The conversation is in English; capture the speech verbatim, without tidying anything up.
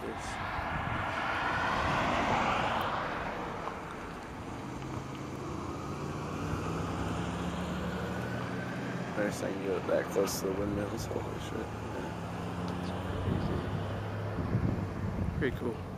this. First time you get that close to the windmills, holy shit. Pretty cool.